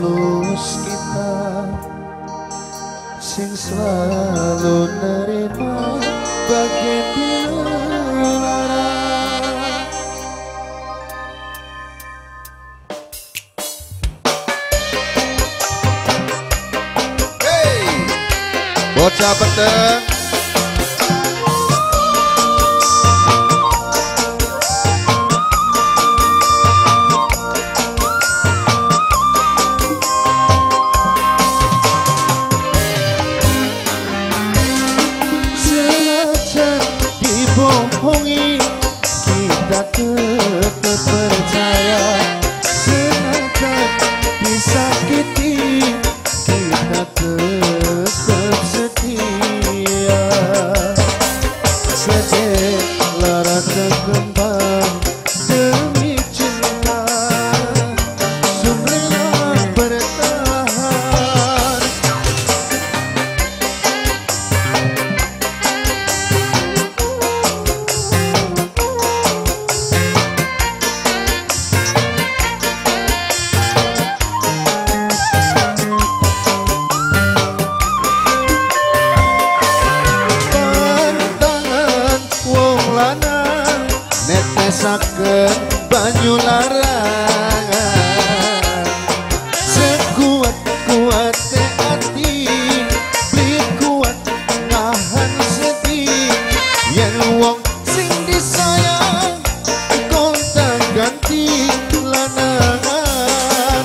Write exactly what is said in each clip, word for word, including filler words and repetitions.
tulus kita sing selalu nerima bagian dilarang. Hey, bocah peteng. Bohongi kita tetap percaya, senajan disakiti kita tetap setia. Sedih lara terkembang demi cinta, sumrela bertahan. Netesaken banyu larangan, sekuat-kuate hati beli kuat nahan sedih. Yen wong sing disayang kontak ganti lanangan.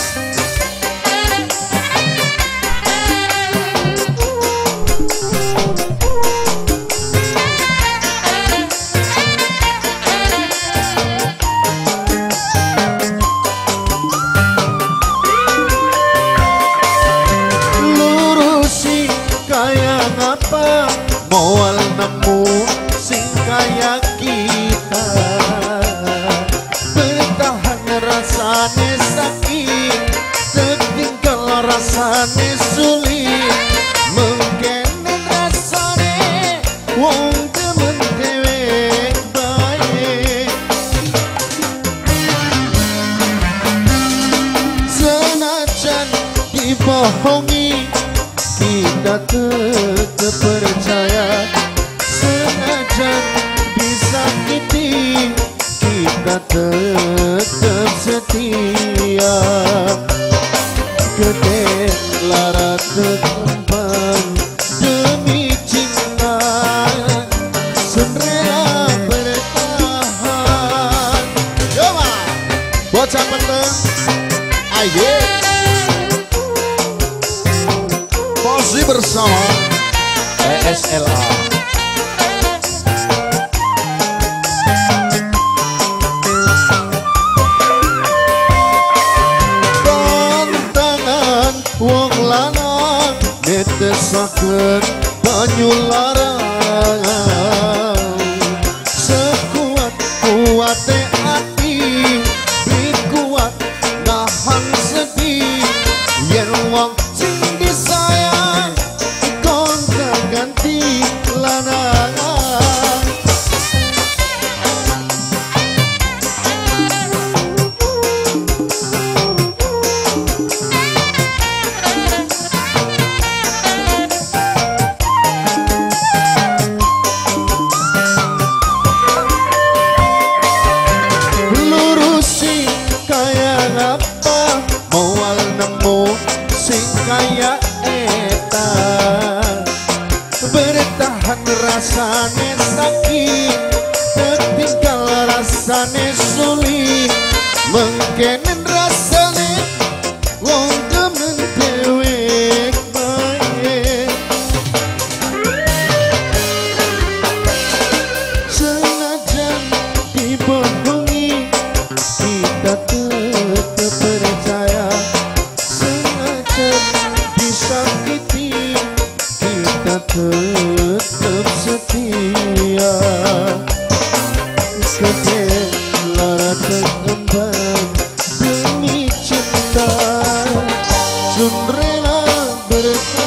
Moal nemu sing kaya kita, bertahan rasane sakit, tertinggal rasane sulit, mengkene rasane wong temen dewek baik. Senajan dibohongi kita tetap percaya, senajan disakiti kita tetap setia. Gede lara terkembang demi cinta, sumrela bertahan. Coba bocah peteng, ayo Fauzi bersama P S L A. Tantangan wong lanang netesaken banyu larangan, sekuat-kuate hati beli kuat nahan sedih. Yen wong sing disayang kontak ganti lanangan. Lurusi kaya apa, moal nemu sing kaya eta, bertahan rasane sakit, tertinggal rasane sulit, mengkenen rasane wong temen dewek baik. Senajan dibohongi kita tetap percaya, senajan disakiti kita tetap setia. Gede lara terkembang demi cinta, sumrela bertahan.